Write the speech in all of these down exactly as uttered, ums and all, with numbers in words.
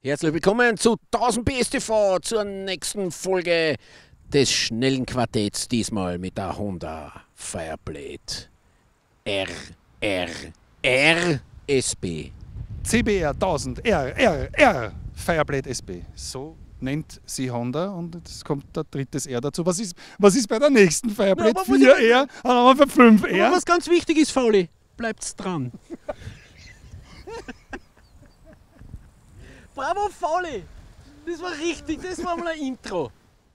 Herzlich willkommen zu tausend P S T V, zur nächsten Folge des schnellen Quartetts, diesmal mit der Honda Fireblade R R R S B. C B R tausend R R R Fireblade S B. So nennt sie Honda und jetzt kommt der drittes R dazu. Was ist, was ist bei der nächsten Fireblade? Ja, vier R, dann haben wir für fünf R. Aber was ganz wichtig ist, Fauli, bleibt's dran. Bravo, Fauli! Das war richtig, das war mal ein Intro.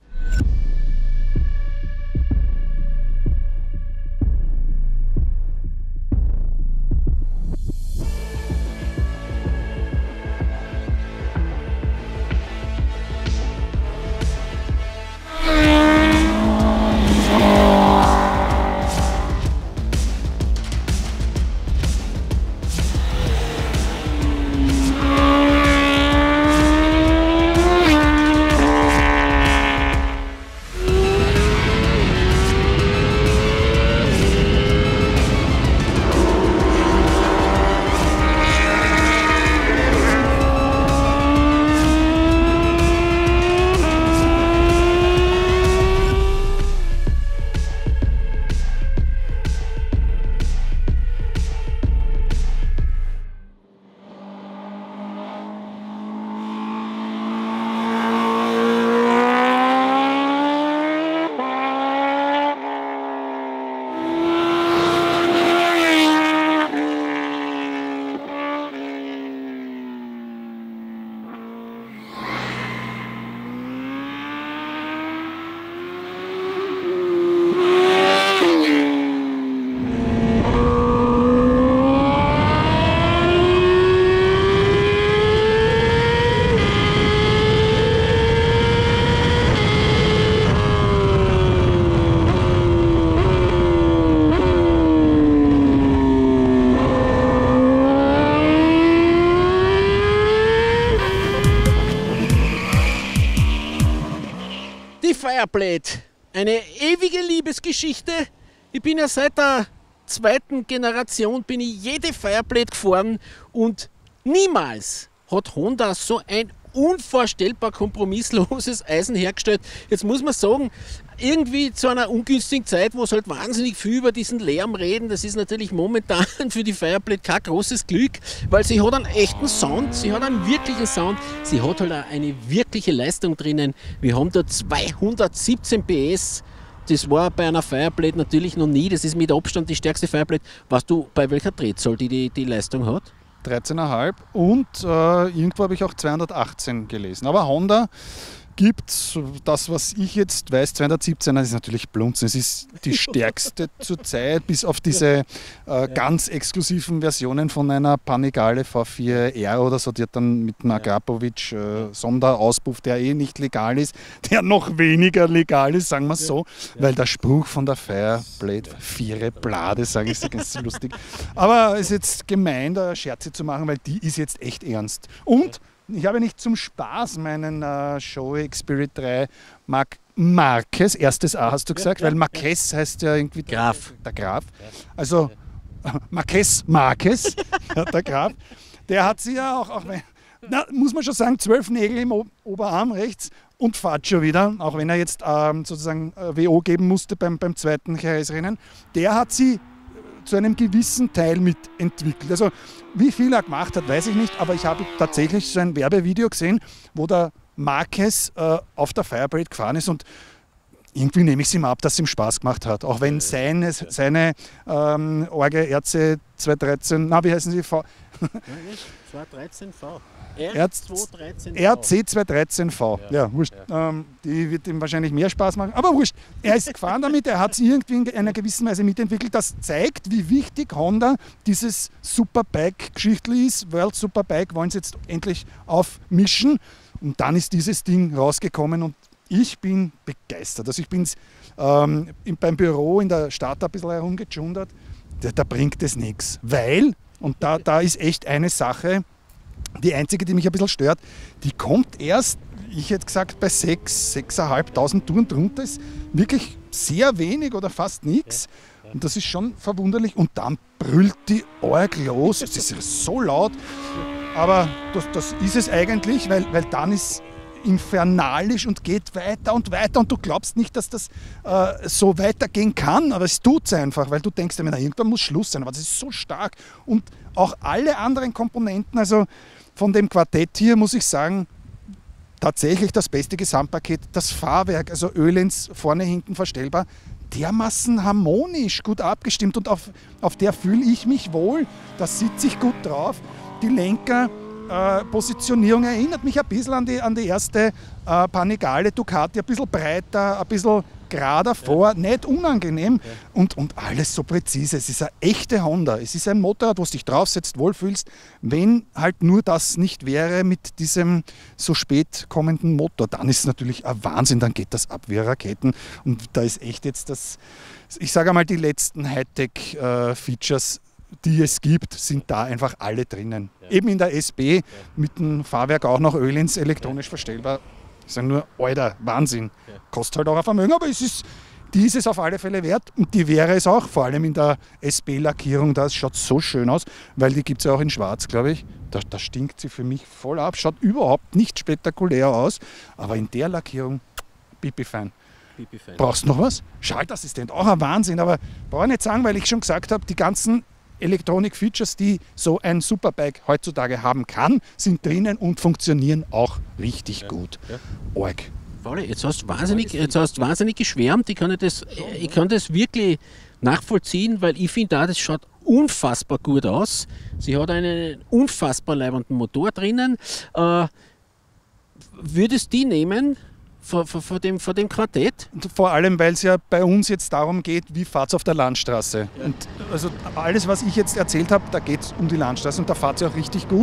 Die Fireblade, eine ewige Liebesgeschichte. Ich bin ja seit der zweiten Generation bin ich jede Fireblade gefahren und niemals hat Honda so ein unvorstellbar kompromissloses Eisen hergestellt. Jetzt muss man sagen, irgendwie zu einer ungünstigen Zeit, wo es halt wahnsinnig viel über diesen Lärm reden, das ist natürlich momentan für die Fireblade kein großes Glück, weil sie hat einen echten Sound, sie hat einen wirklichen Sound, sie hat halt auch eine wirkliche Leistung drinnen. Wir haben da zweihundertsiebzehn P S, das war bei einer Fireblade natürlich noch nie, das ist mit Abstand die stärkste Fireblade. Weißt du, bei welcher Drehzahl die die, die Leistung hat? dreizehn Komma fünf und äh, irgendwo habe ich auch zweihundertachtzehn gelesen. Aber Honda gibt, das was ich jetzt weiß, zweihundertsiebzehn, das ist natürlich Blunzen. Es ist die stärkste zurzeit, bis auf diese äh, ganz exklusiven Versionen von einer Panigale V vier R oder so, die hat dann mit einem Agrapovic äh, Sonderauspuff, der eh nicht legal ist, der noch weniger legal ist, sagen wir es so, weil der Spruch von der Fireblade, vier Blade, sage ich so ganz lustig. Aber es ist jetzt gemein, da Scherze zu machen, weil die ist jetzt echt ernst. Und ich habe nicht zum Spaß meinen äh, Shoei Spirit drei Marc Marquez, erstes A hast du gesagt, ja, ja, weil Marquez ja. heißt ja irgendwie Graf. Der, der Graf. Also Marquez Marquez, der Graf, der hat sie ja auch, auch na, muss man schon sagen, zwölf Nägel im o Oberarm rechts und fährt schon wieder, auch wenn er jetzt ähm, sozusagen äh, W O geben musste beim, beim zweiten Jerez-Rennen. Der hat sie zu einem gewissen Teil mitentwickelt. Also wie viel er gemacht hat, weiß ich nicht, aber ich habe tatsächlich so ein Werbevideo gesehen, wo der Marquez äh, auf der Fireblade gefahren ist und irgendwie nehme ich es ihm ab, dass es ihm Spaß gemacht hat. Auch wenn seine, seine ähm, Orge R C zweihundertdreizehn, na wie heißen sie? V zweihundertdreizehn V. R C zweihundertdreizehn V. Ja, ja, wurscht. Ja. Ähm, die wird ihm wahrscheinlich mehr Spaß machen. Aber wurscht. Er ist gefahren damit, er hat es irgendwie in einer gewissen Weise mitentwickelt. Das zeigt, wie wichtig Honda dieses Superbike-Geschichtl ist. World Superbike wollen sie jetzt endlich aufmischen. Und dann ist dieses Ding rausgekommen und ich bin begeistert. Also ich bin ähm, beim Büro in der Stadt ein bisschen herumgejundert. Da, da bringt es nichts. Weil, und da, da ist echt eine Sache, die einzige, die mich ein bisschen stört, die kommt erst, ich hätte gesagt, bei sechs, sechstausendfünfhundert Touren drunter ist wirklich sehr wenig oder fast nichts. Und das ist schon verwunderlich. Und dann brüllt die arg los. Es ist so laut. aber das, das ist es eigentlich, weil, weil dann ist infernalisch und geht weiter und weiter und du glaubst nicht, dass das äh, so weitergehen kann, aber es tut es einfach, weil du denkst, na, irgendwann muss Schluss sein, aber das ist so stark und auch alle anderen Komponenten, also von dem Quartett hier muss ich sagen, tatsächlich das beste Gesamtpaket, das Fahrwerk, also Öhlins vorne, hinten verstellbar, dermaßen harmonisch, gut abgestimmt und auf, auf der fühle ich mich wohl, da sitze ich gut drauf, die Lenker, Äh, Positionierung erinnert mich ein bisschen an die, an die erste äh, Panigale Ducati, ein bisschen breiter, ein bisschen gerader vor, ja. Nicht unangenehm ja. und, und alles so präzise. Es ist eine echte Honda. Es ist ein Motorrad, wo du dich draufsetzt, wohlfühlst, wenn halt nur das nicht wäre mit diesem so spät kommenden Motor. Dann ist es natürlich ein Wahnsinn, dann geht das ab wie Raketen und da ist echt jetzt das, ich sage einmal, die letzten Hightech-Features, äh, die es gibt, sind da einfach alle drinnen. Ja. Eben in der S B, ja. Mit dem Fahrwerk auch noch Öhlins elektronisch ja. verstellbar. Das ist ja nur, alter, Wahnsinn. Ja. Kostet halt auch ein Vermögen, aber es ist, die ist es auf alle Fälle wert und die wäre es auch, vor allem in der S B-Lackierung, das schaut so schön aus, weil die gibt es ja auch in schwarz, glaube ich. Da, da stinkt sie für mich voll ab, schaut überhaupt nicht spektakulär aus, aber in der Lackierung, pipi-fein. Brauchst du noch was? Schaltassistent, auch ein Wahnsinn, aber brauche ich nicht sagen, weil ich schon gesagt habe, die ganzen Elektronik-Features, die so ein Superbike heutzutage haben kann, sind drinnen und funktionieren auch richtig ja. gut. Ja. Org. Jetzt hast du wahnsinnig, jetzt hast du wahnsinnig geschwärmt. Ich kann das, ich kann das wirklich nachvollziehen, weil ich finde, das schaut unfassbar gut aus. Sie hat einen unfassbar leibenden Motor drinnen. Äh, würdest du die nehmen? Vor, vor, vor, dem, vor dem Quartett? Und vor allem, weil es ja bei uns jetzt darum geht, wie fahrt es auf der Landstraße. Ja. Und also alles, was ich jetzt erzählt habe, da geht es um die Landstraße und da fahrt sie auch richtig gut.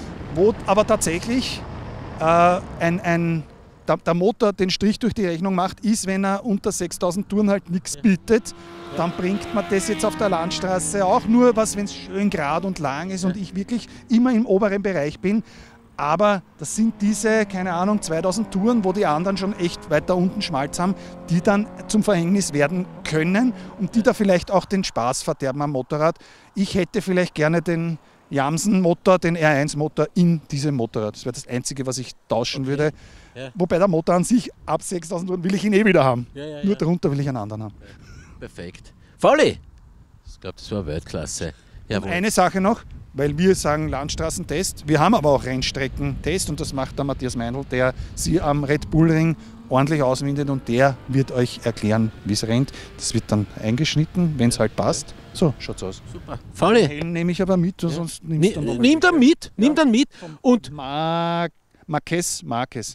Wo aber tatsächlich äh, ein, ein, der, der Motor den Strich durch die Rechnung macht, ist, wenn er unter sechstausend Touren halt nichts ja. bietet, ja. dann bringt man das jetzt auf der Landstraße auch nur was, wenn es schön gerade und lang ist ja. und ich wirklich immer im oberen Bereich bin. Aber das sind diese, keine Ahnung, zweitausend Touren, wo die anderen schon echt weiter unten Schmalz haben, die dann zum Verhängnis werden können und die da vielleicht auch den Spaß verderben am Motorrad. Ich hätte vielleicht gerne den Jamsen-Motor, den R eins Motor in diesem Motorrad. Das wäre das Einzige, was ich tauschen okay. würde. Ja. Wobei der Motor an sich, ab sechstausend Touren will ich ihn eh wieder haben. Ja, ja, Nur ja. darunter will ich einen anderen haben. Ja. Perfekt. Fauli! Ich glaube, das war Weltklasse. Eine Sache noch. Weil wir sagen Landstraßentest, wir haben aber auch Rennstreckentest und das macht der Matthias Meindl, der sie am Red Bull Ring ordentlich auswindet und der wird euch erklären, wie es rennt. Das wird dann eingeschnitten, wenn es halt passt. So schaut's aus. Super. Fauli. Den Helm nehme ich aber mit, ja. sonst nimmst du dann Nimm dann mit, nimm dann mit. Und Mar Marquez, Marquez.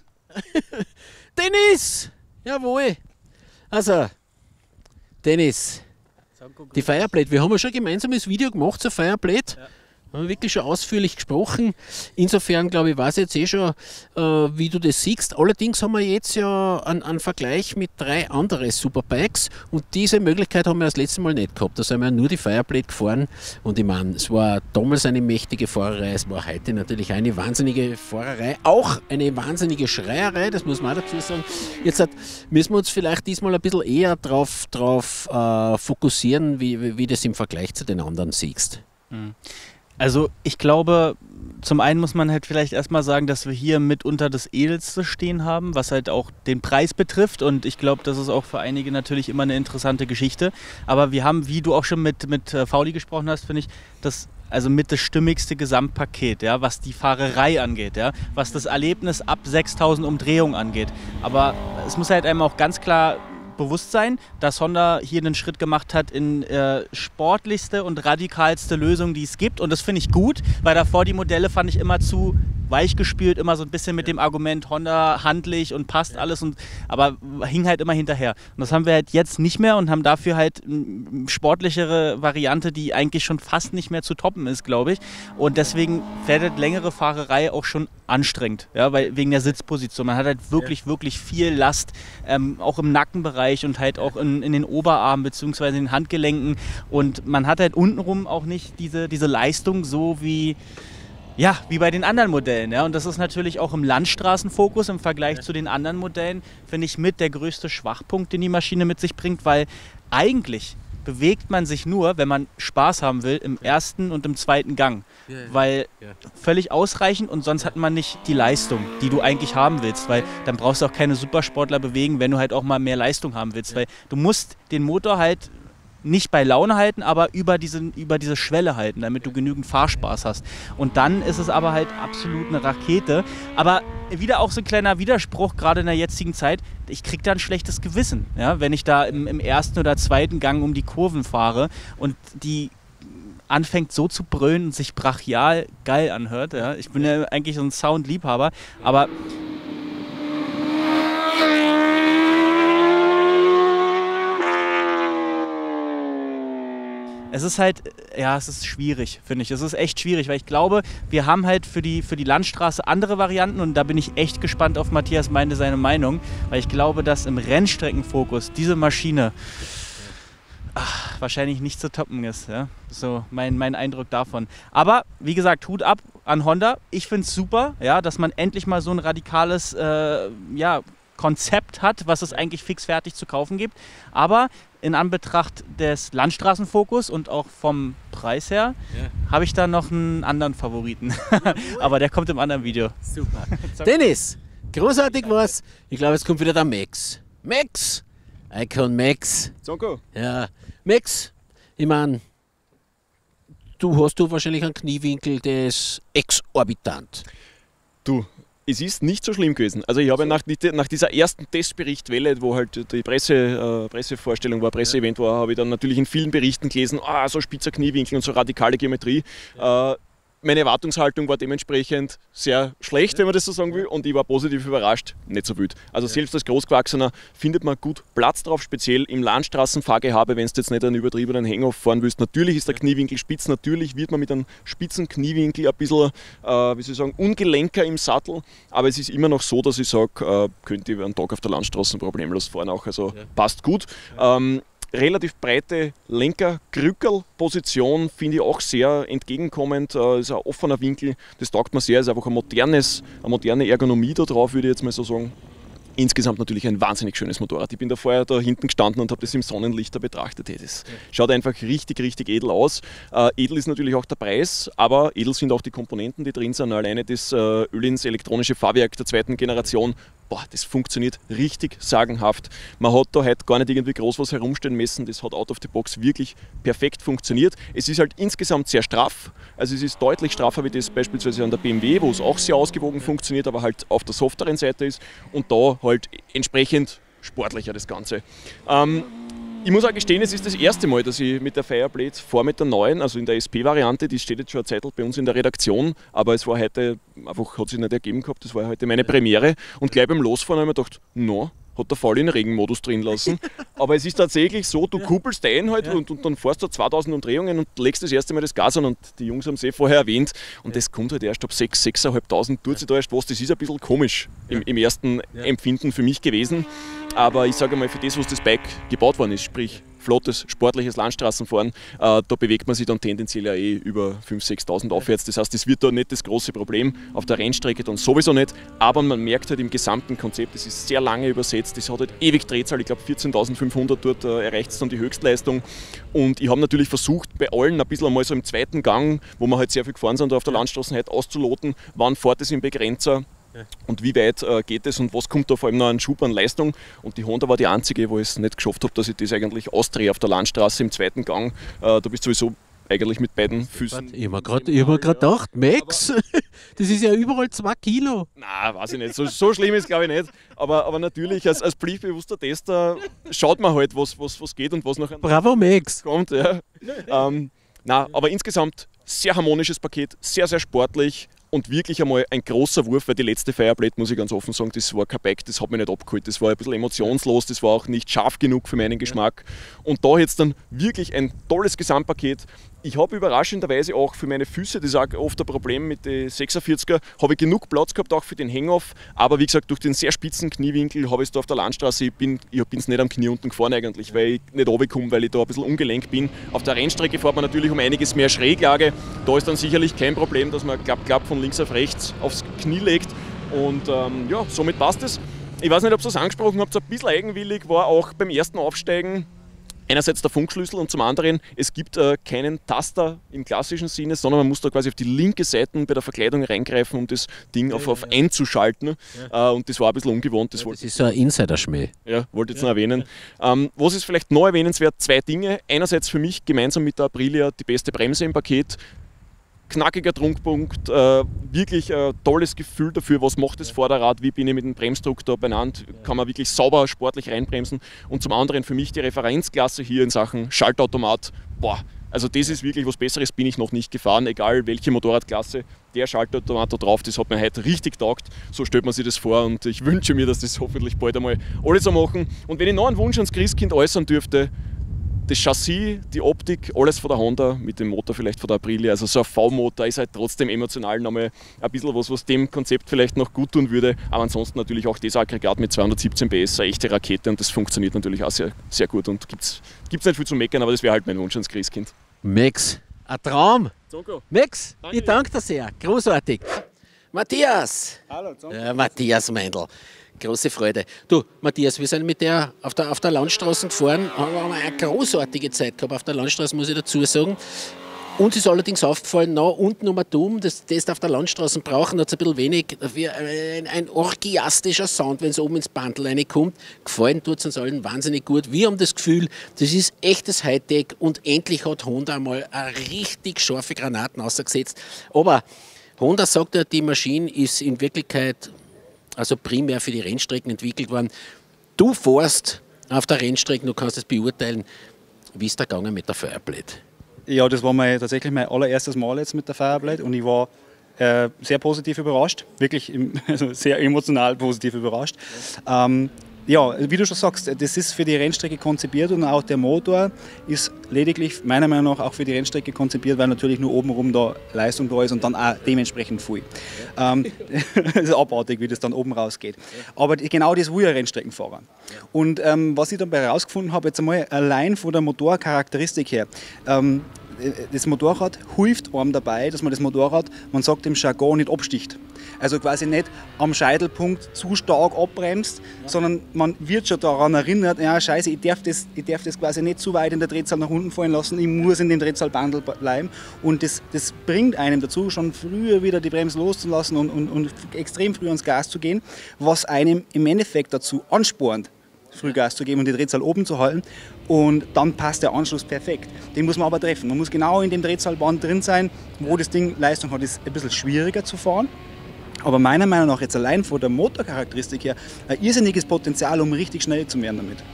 Dennis! Jawohl. Also, Dennis, die Fireblade, wir haben ja schon ein gemeinsames Video gemacht zur Fireblade. Ja. Wir haben wirklich schon ausführlich gesprochen. Insofern, glaube ich, weiß ich jetzt eh schon, äh, wie du das siehst. Allerdings haben wir jetzt ja einen, einen Vergleich mit drei anderen Superbikes und diese Möglichkeit haben wir das letzte Mal nicht gehabt. Da sind wir nur die Fireblade gefahren und ich meine, es war damals eine mächtige Fahrerei, es war heute natürlich eine wahnsinnige Fahrerei, auch eine wahnsinnige Schreierei, das muss man auch dazu sagen. Jetzt hat, müssen wir uns vielleicht diesmal ein bisschen eher darauf drauf, äh, fokussieren, wie, wie, wie das im Vergleich zu den anderen siehst. Mhm. Also ich glaube, zum einen muss man halt vielleicht erstmal sagen, dass wir hier mitunter das Edelste stehen haben, was halt auch den Preis betrifft und ich glaube, das ist auch für einige natürlich immer eine interessante Geschichte. Aber wir haben, wie du auch schon mit, mit Fauli gesprochen hast, finde ich, das also mit das stimmigste Gesamtpaket, ja, was die Fahrerei angeht, ja, was das Erlebnis ab sechstausend Umdrehungen angeht. Aber es muss halt einem auch ganz klar bewusst sein, dass Honda hier einen Schritt gemacht hat in äh, sportlichste und radikalste Lösung, die es gibt. Und das finde ich gut, weil davor die Modelle fand ich immer zu weich gespielt, immer so ein bisschen mit dem Argument Honda handlich und passt alles, und, aber hing halt immer hinterher. Und das haben wir halt jetzt nicht mehr und haben dafür halt eine sportlichere Variante, die eigentlich schon fast nicht mehr zu toppen ist, glaube ich. Und deswegen fährt halt längere Fahrerei auch schon anstrengend, ja, weil wegen der Sitzposition. Man hat halt wirklich, ja. wirklich viel Last, ähm, auch im Nackenbereich und halt auch in, in den Oberarmen bzw. in den Handgelenken. Und man hat halt untenrum auch nicht diese, diese Leistung so wie... Ja, wie bei den anderen Modellen. Ja. Und das ist natürlich auch im Landstraßenfokus im Vergleich ja. zu den anderen Modellen, finde ich, mit der größte Schwachpunkt, den die Maschine mit sich bringt, weil eigentlich bewegt man sich nur, wenn man Spaß haben will, im ersten und im zweiten Gang. Ja, ja. Weil ja. völlig ausreichend und sonst hat man nicht die Leistung, die du eigentlich haben willst. Weil dann brauchst du auch keine Supersportler bewegen, wenn du halt auch mal mehr Leistung haben willst. Ja. Weil du musst den Motor halt nicht bei Laune halten, aber über diese, über diese Schwelle halten, damit du genügend Fahrspaß hast. Und dann ist es aber halt absolut eine Rakete. Aber wieder auch so ein kleiner Widerspruch, gerade in der jetzigen Zeit, ich kriege da ein schlechtes Gewissen, ja, wenn ich da im, im ersten oder zweiten Gang um die Kurven fahre und die anfängt so zu brüllen und sich brachial geil anhört. Ja. Ich bin ja eigentlich so ein Soundliebhaber, aber es ist halt, ja, es ist schwierig, finde ich. Es ist echt schwierig, weil ich glaube, wir haben halt für die, für die Landstraße andere Varianten und da bin ich echt gespannt auf Matthias Meinde seine Meinung, weil ich glaube, dass im Rennstreckenfokus diese Maschine ach, wahrscheinlich nicht zu toppen ist. Ja? So mein, mein Eindruck davon. Aber, wie gesagt, Hut ab an Honda. Ich finde es super, ja, dass man endlich mal so ein radikales, äh, ja, Konzept hat, was es eigentlich fixfertig zu kaufen gibt. Aber in Anbetracht des Landstraßenfokus und auch vom Preis her, ja. habe ich da noch einen anderen Favoriten. Aber der kommt im anderen Video. Super. Dennis, großartig war's. Ich glaube, jetzt kommt wieder der Max. Max! Icon Max. Zonko. Ja. Max, ich meine, du hast du wahrscheinlich einen Kniewinkel, der ist exorbitant. Du. Es ist nicht so schlimm gewesen. Also ich habe so. nach, nach dieser ersten Testberichtwelle, wo halt die Presse, äh, Pressevorstellung war, Presseevent war, habe ich dann natürlich in vielen Berichten gelesen, ah, so spitzer Kniewinkel und so radikale Geometrie. Ja. Äh, meine Erwartungshaltung war dementsprechend sehr schlecht, wenn man das so sagen will, und ich war positiv überrascht, nicht so wild. Also ja. selbst als Großgewachsener findet man gut Platz drauf, speziell im Landstraßenfahrgehabe, wenn du jetzt nicht einen übertriebenen Hang-Off fahren willst. Natürlich ist der Kniewinkel spitz, natürlich wird man mit einem spitzen Kniewinkel ein bisschen, äh, wie soll ich sagen, ungelenker im Sattel, aber es ist immer noch so, dass ich sage, äh, könnte ich einen Tag auf der Landstraße problemlos fahren auch, also ja. passt gut. Ja. Ähm, Relativ breite Lenker-Krückel-Position finde ich auch sehr entgegenkommend. Es ist ein offener Winkel, das taugt mir sehr. Es ist einfach ein modernes, eine moderne Ergonomie da drauf, würde ich jetzt mal so sagen. Insgesamt natürlich ein wahnsinnig schönes Motorrad. Ich bin da vorher da hinten gestanden und habe das im Sonnenlicht da betrachtet. Das schaut einfach richtig, richtig edel aus. Äh, edel ist natürlich auch der Preis, aber edel sind auch die Komponenten, die drin sind. Alleine das äh, Öhlins elektronische Fahrwerk der zweiten Generation, boah, das funktioniert richtig sagenhaft. Man hat da heute gar nicht irgendwie groß was herumstehen müssen. Das hat out of the box wirklich perfekt funktioniert. Es ist halt insgesamt sehr straff. Also es ist deutlich straffer wie das beispielsweise an der B M W, wo es auch sehr ausgewogen funktioniert, aber halt auf der softeren Seite ist. Und da halt entsprechend sportlicher das Ganze. Ähm, ich muss auch gestehen, es ist das erste Mal, dass ich mit der Fireblade fahre, mit der neuen, also in der S P-Variante, die steht jetzt schon eine Zeit bei uns in der Redaktion, aber es war heute, einfach hat sich nicht ergeben gehabt, das war heute meine Premiere und gleich beim Losfahren habe ich mir gedacht, no, hat der Fall in Regenmodus drin lassen. Aber es ist tatsächlich so, du kuppelst ein halt ja. und, und dann fährst du zweitausend Umdrehungen und legst das erste Mal das Gas an und die Jungs haben es eh vorher erwähnt und ja. das kommt halt erst ab sechs, sechstausendfünfhundert, tut sich da erst was. Das ist ein bisschen komisch im, im ersten ja. Empfinden für mich gewesen. Aber ich sage mal, für das, was das Bike gebaut worden ist, sprich flottes, sportliches Landstraßenfahren, äh, da bewegt man sich dann tendenziell ja eh über fünftausend, sechstausend aufwärts. Das heißt, das wird da nicht das große Problem, auf der Rennstrecke dann sowieso nicht, aber man merkt halt im gesamten Konzept, das ist sehr lange übersetzt, das hat halt ewig Drehzahl, ich glaube vierzehntausendfünfhundert, dort äh, erreicht es dann die Höchstleistung und ich habe natürlich versucht, bei allen ein bisschen einmal so im zweiten Gang, wo wir halt sehr viel gefahren sind, da auf der Landstraße halt auszuloten, wann fährt es im Begrenzer, und wie weit äh, geht es und was kommt da vor allem noch an Schub an Leistung. Und die Honda war die einzige, wo ich es nicht geschafft habe, dass ich das eigentlich ausdrehe auf der Landstraße im zweiten Gang. Äh, da bist du sowieso eigentlich mit beiden Füßen. Ich habe mir gerade ja. gedacht, Max, das ist ja überall zwei Kilo. Nein, weiß ich nicht. So, so schlimm ist glaube ich nicht. Aber, aber natürlich, als, als pflichtbewusster Tester schaut man halt, was, was, was geht und was noch Bravo, Max. kommt. Ja. ähm, nein, aber insgesamt sehr harmonisches Paket, sehr, sehr sportlich. Und wirklich einmal ein großer Wurf, weil die letzte Fireblade, muss ich ganz offen sagen, das war kein Bike, das hat mich nicht abgeholt. Das war ein bisschen emotionslos, das war auch nicht scharf genug für meinen Geschmack. Und da jetzt dann wirklich ein tolles Gesamtpaket. Ich habe überraschenderweise auch für meine Füße, das ist auch oft ein Problem mit den sechsundvierziger, habe ich genug Platz gehabt, auch für den Hang-Off. Aber wie gesagt, durch den sehr spitzen Kniewinkel habe ich es da auf der Landstraße, ich bin ich es nicht am Knie unten gefahren eigentlich, weil ich nicht runterkomme, weil ich da ein bisschen ungelenkt bin. Auf der Rennstrecke fährt man natürlich um einiges mehr Schräglage. Da ist dann sicherlich kein Problem, dass man klapp, klapp von links auf rechts aufs Knie legt. Und ähm, ja, somit passt es. Ich weiß nicht, ob ihr es angesprochen habt, so ein bisschen eigenwillig war auch beim ersten Aufsteigen einerseits der Funkschlüssel und zum anderen, es gibt äh, keinen Taster im klassischen Sinne, sondern man muss da quasi auf die linke Seite bei der Verkleidung reingreifen, um das Ding auf, auf einzuschalten. Ja. Äh, und das war ein bisschen ungewohnt. Das, ja, das ist so ein Insider-Schmäh. Ja, wollte ich jetzt ja. noch erwähnen. Ähm, was ist vielleicht noch erwähnenswert? Zwei Dinge. Einerseits für mich gemeinsam mit der Aprilia die beste Bremse im Paket. Knackiger Druckpunkt, äh, wirklich ein äh, tolles Gefühl dafür, was macht das Vorderrad, wie bin ich mit dem Bremsdruck da beieinander, kann man wirklich sauber, sportlich reinbremsen. Und zum anderen für mich die Referenzklasse hier in Sachen Schaltautomat, boah, also das ist wirklich was Besseres, bin ich noch nicht gefahren, egal welche Motorradklasse, der Schaltautomat da drauf, das hat mir heute richtig taugt, so stellt man sich das vor und ich wünsche mir, dass das hoffentlich bald einmal alle so machen. Und wenn ich noch einen Wunsch ans Christkind äußern dürfte, das Chassis, die Optik, alles von der Honda, mit dem Motor vielleicht von der Aprilia, also so ein V-Motor ist halt trotzdem emotional nochmal ein bisschen was, was dem Konzept vielleicht noch gut tun würde, aber ansonsten natürlich auch das Aggregat mit zweihundertsiebzehn P S, eine echte Rakete und das funktioniert natürlich auch sehr, sehr gut und gibt es nicht viel zu meckern, aber das wäre halt mein Wunsch ans Christkind. Max, ein Traum. Zonko. Max, Danke. ich danke dir sehr, großartig. Matthias. Hallo, Zonko. Äh, Matthias Meindl. Große Freude. Du, Matthias, wir sind mit der auf der, auf der Landstraße gefahren, haben eine großartige Zeit gehabt auf der Landstraße, muss ich dazu sagen. Uns ist allerdings aufgefallen, na, unten um ein Turm, das, das auf der Landstraße brauchen, hat es ein bisschen wenig, wie ein, ein orgiastischer Sound, wenn es oben ins Bandel reinkommt. Gefallen tut es uns allen wahnsinnig gut. Wir haben das Gefühl, das ist echtes Hightech und endlich hat Honda mal eine richtig scharfe Granaten ausgesetzt. Aber Honda sagt ja, die Maschine ist in Wirklichkeit also primär für die Rennstrecken entwickelt worden. Du fährst auf der Rennstrecke, du kannst es beurteilen. Wie ist der gegangen mit der Fireblade? Ja, das war mein, tatsächlich mein allererstes Mal jetzt mit der Fireblade und ich war äh, sehr positiv überrascht, wirklich im, also sehr emotional positiv überrascht. Ähm, ja, wie du schon sagst, das ist für die Rennstrecke konzipiert und auch der Motor ist lediglich meiner Meinung nach auch für die Rennstrecke konzipiert, weil natürlich nur obenrum da Leistung da ist und dann auch dementsprechend viel. Ja. Ähm, das ist abartig, wie das dann oben rausgeht. Aber genau das will ja Rennstreckenfahrer. Und ähm, was ich dabei herausgefunden habe, jetzt einmal allein von der Motorcharakteristik her, ähm, das Motorrad hilft einem dabei, dass man das Motorrad, man sagt im Jargon, nicht absticht. Also quasi nicht am Scheitelpunkt zu stark abbremst, ja. sondern man wird schon daran erinnert, ja scheiße, ich darf, das, ich darf das quasi nicht zu weit in der Drehzahl nach unten fallen lassen, ich muss in dem Drehzahlbandel bleiben. Und das, das bringt einem dazu, schon früher wieder die Bremse loszulassen und, und, und extrem früh ans Gas zu gehen, was einem im Endeffekt dazu anspornt, früh Gas zu geben und die Drehzahl oben zu halten. Und dann passt der Anschluss perfekt. Den muss man aber treffen. Man muss genau in dem Drehzahlband drin sein, wo das Ding Leistung hat. Das ist ein bisschen schwieriger zu fahren. Aber meiner Meinung nach jetzt allein von der Motorcharakteristik her ein irrsinniges Potenzial, um richtig schnell zu werden damit.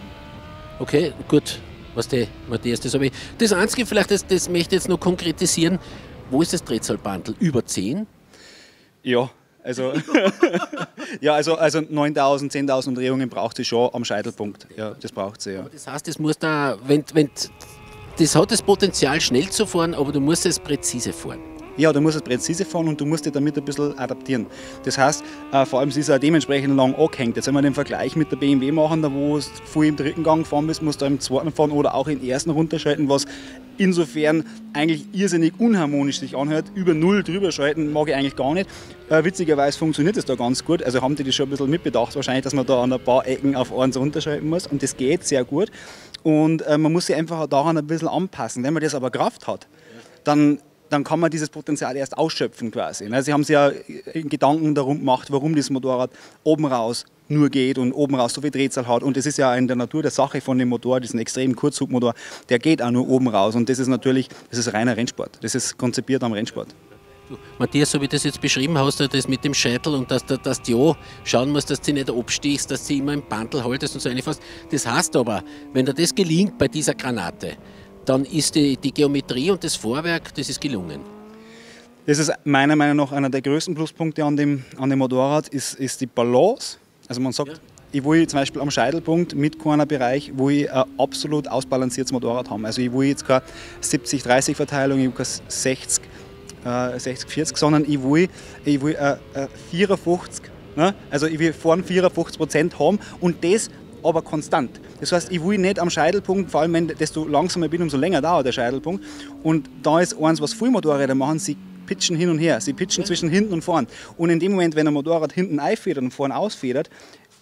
Okay, gut. Was die, Matthias, das habe ich. Das Einzige, vielleicht, das, das möchte ich jetzt noch konkretisieren. Wo ist das Drehzahlbandel? Über zehn? Ja. Also, ja, also, also neuntausend, zehntausend Umdrehungen braucht sie schon am Scheitelpunkt. Ja, das braucht sie, ja. Aber das heißt, das muss da, wenn, wenn, das hat das Potenzial, schnell zu fahren, aber du musst es präzise fahren. Ja, du musst es präzise fahren und du musst dich damit ein bisschen adaptieren. Das heißt, äh, vor allem, sie ist auch dementsprechend lang angehängt. Jetzt wenn wir den Vergleich mit der B M W machen, da wo es viel im dritten Gang gefahren bist, musst du im zweiten fahren oder auch im ersten runterschalten, was insofern eigentlich irrsinnig unharmonisch sich anhört. Über null drüber schalten mag ich eigentlich gar nicht. Äh, witzigerweise funktioniert das da ganz gut. Also haben die das schon ein bisschen mitbedacht, wahrscheinlich, dass man da an ein paar Ecken auf eins runterschalten muss. Und das geht sehr gut. Und äh, man muss sich einfach daran ein bisschen anpassen. Wenn man das aber Kraft hat, dann dann kann man dieses Potenzial erst ausschöpfen quasi. Sie haben sich ja Gedanken darum gemacht, warum das Motorrad oben raus nur geht und oben raus so viel Drehzahl hat. Und das ist ja in der Natur der Sache von dem Motor, diesen extremen Kurzhubmotor, der geht auch nur oben raus. Und das ist natürlich, das ist reiner Rennsport. Das ist konzipiert am Rennsport. Matthias, so wie du das jetzt beschrieben hast, das mit dem Scheitel und dass, dass du ja schauen musst, dass du nicht abstichst, dass du immer im Bandel haltest und so einfach. Das heißt aber, wenn dir das gelingt bei dieser Granate, dann ist die, die Geometrie und das Vorwerk, das ist gelungen. Das ist meiner Meinung nach einer der größten Pluspunkte an dem, an dem Motorrad, ist, ist die Balance. Also man sagt, ja. ich will zum Beispiel am Scheitelpunkt mit keinem Bereich, wo ich ein absolut ausbalanciertes Motorrad habe. Also ich will jetzt keine siebzig dreißig Verteilung, ich will keine sechzig vierzig, sondern ich will, ich will eine vierundfünfzig, ne? Also ich will vorne vierundfünfzig Prozent haben und das aber konstant. Das heißt, ich will nicht am Scheitelpunkt, vor allem wenn desto langsamer ich bin, umso länger dauert der Scheitelpunkt. Und da ist eins, was viele Motorräder machen, sie pitchen hin und her. Sie pitchen ja. zwischen hinten und vorn. Und in dem Moment, wenn ein Motorrad hinten einfedert und vorn ausfedert,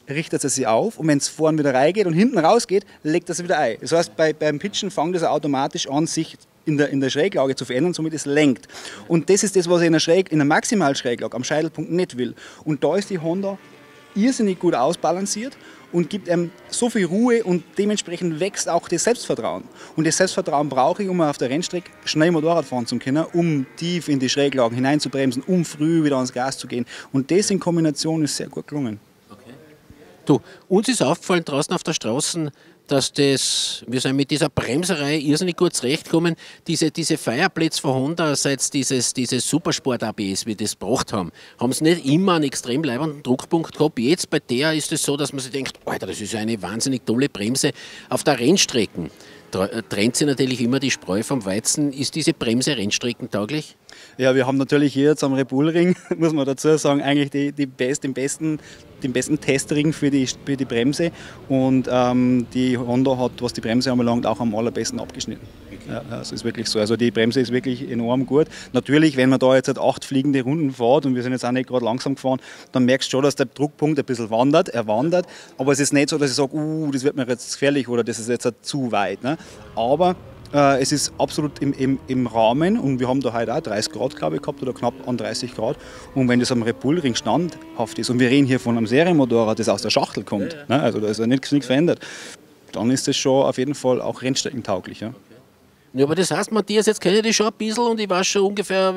richtet er sie auf und wenn es vorne wieder reingeht und hinten rausgeht, legt er sie wieder ein. Das heißt, bei, beim Pitchen fängt es automatisch an, sich in der, in der Schräglage zu verändern, somit es lenkt. Und das ist das, was ich in der, Schräg, in der Maximalschräglage am Scheitelpunkt nicht will. Und da ist die Honda irrsinnig gut ausbalanciert und gibt einem so viel Ruhe und dementsprechend wächst auch das Selbstvertrauen. Und das Selbstvertrauen brauche ich, um auf der Rennstrecke schnell Motorrad fahren zu können, um tief in die Schräglagen hineinzubremsen, um früh wieder ans Gas zu gehen. Und das in Kombination ist sehr gut gelungen. Okay. Du, uns ist aufgefallen draußen auf der Straße, dass das, wir sind mit dieser Bremserei irrsinnig gut zurechtgekommen. Diese, diese Fireplätze von Honda, seit dieses, dieses Supersport-A B S, wie wir das gebracht haben, haben sie nicht immer einen extrem leibenden Druckpunkt gehabt. Jetzt bei der ist es so, dass man sich denkt, Alter, das ist eine wahnsinnig tolle Bremse. Auf der Rennstrecken trennt sich natürlich immer die Spreu vom Weizen. Ist diese Bremse rennstreckentauglich? Ja, wir haben natürlich hier jetzt am Red Bull Ring, muss man dazu sagen, eigentlich die, die best, den, besten, den besten Testring für die, für die Bremse. Und ähm, die Honda hat, was die Bremse anbelangt, auch am allerbesten abgeschnitten. Ja, das ist wirklich so. Also die Bremse ist wirklich enorm gut. Natürlich, wenn man da jetzt halt acht fliegende Runden fährt und wir sind jetzt auch nicht gerade langsam gefahren, dann merkst du schon, dass der Druckpunkt ein bisschen wandert, er wandert. Aber es ist nicht so, dass ich sage, uh, das wird mir jetzt gefährlich oder das ist jetzt halt zu weit. Ne? Aber äh, es ist absolut im, im, im Rahmen und wir haben da heute auch dreißig Grad, glaube ich, gehabt oder knapp an dreißig Grad. Und wenn das am Red Bull Ring standhaft ist und wir reden hier von einem Serienmotorrad, das aus der Schachtel kommt, ja, ja. Ne? Also da ist ja nichts, nichts verändert, dann ist das schon auf jeden Fall auch rennstreckentauglich. Ja? Ja, aber das heißt, Matthias, jetzt kenne ich dich schon ein bisschen und ich weiß schon ungefähr,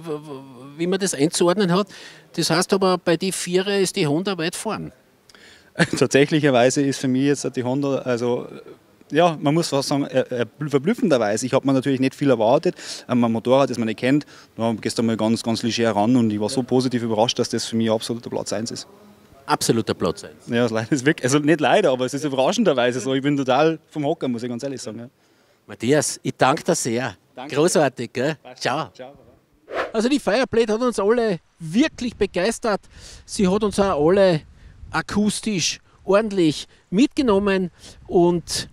wie man das einzuordnen hat. Das heißt aber, bei die Vierer ist die Honda weit vorn. Tatsächlicherweise ist für mich jetzt die Honda, also ja, man muss fast sagen, verblüffenderweise. Ich habe mir natürlich nicht viel erwartet. Ein Motorrad, das man nicht kennt, da gehst du mal ganz, ganz leger ran und ich war so positiv überrascht, dass das für mich absoluter Platz eins ist. Absoluter Platz eins. Ja, das ist wirklich, also nicht leider, aber es ist überraschenderweise so. Ich bin total vom Hocker, muss ich ganz ehrlich sagen. Ja. Matthias, ich danke dir sehr. Danke. Großartig, gell? Ciao. Ciao. Also die Fireblade hat uns alle wirklich begeistert. Sie hat uns auch alle akustisch ordentlich mitgenommen und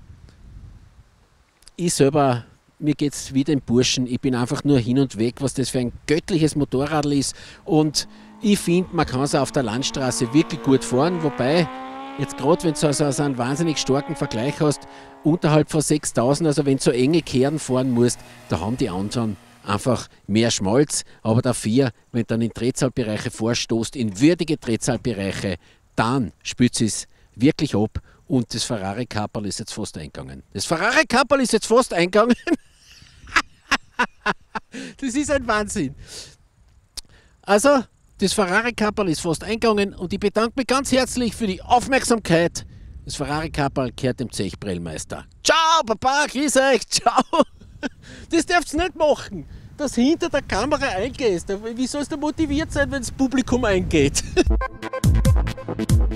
ich selber, mir geht es wie den Burschen, ich bin einfach nur hin und weg, was das für ein göttliches Motorrad ist und ich finde, man kann es auf der Landstraße wirklich gut fahren, wobei jetzt gerade, wenn du also einen wahnsinnig starken Vergleich hast, unterhalb von sechstausend, also wenn du so enge Kehren fahren musst, da haben die anderen einfach mehr Schmalz. Aber dafür, wenn du dann in Drehzahlbereiche vorstoßt, in würdige Drehzahlbereiche, dann spürt es wirklich ab und das Ferrari-Kapperl ist jetzt fast eingegangen. Das Ferrari-Kapperl ist jetzt fast eingegangen. Das ist ein Wahnsinn. Also, das Ferrari-Kapperl ist fast eingegangen und ich bedanke mich ganz herzlich für die Aufmerksamkeit. Das Ferrari-Kapperl gehört dem Zechbrellmeister. Ciao, Papa, grüß euch, ciao. Das darfst du nicht machen, dass du hinter der Kamera eingehst. Wie sollst du motiviert sein, wenn das Publikum eingeht?